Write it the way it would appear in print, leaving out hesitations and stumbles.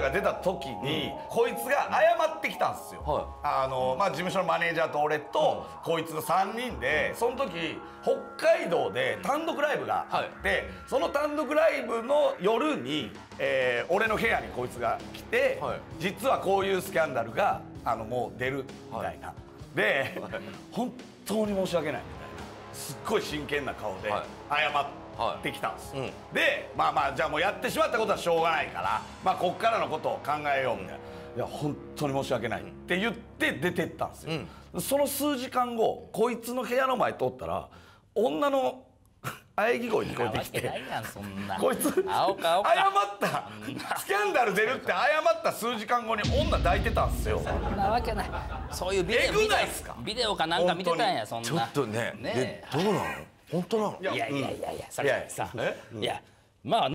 が出た時に、こいつが謝ってきたんですよ。まあ事務所のマネージャーと俺とこいつの3人で、その時北海道で単独ライブがあって、その単独ライブの夜に、俺の部屋にこいつが来て、実はこういうスキャンダルがもう出るみたいな。で、本当に申し訳ないみたいな、すっごい真剣な顔で謝ってきたんですよ。で、まあまあじゃあもうやってしまったことはしょうがないから、まあこっからのことを考えようみたいな。いや本当に申し訳ないって言って出てったんですよ。その数時間後、こいつの部屋の前通ったら女の喘ぎ声聞こえてきて、こいつ謝ったスキャンダル出るって謝った数時間後に女抱いてたんですよ。 そんなわけない。そういうビデオかなんか見てたんや。そんなちょっとね、どうなの？本当なの？ いやそれさ、いやまあ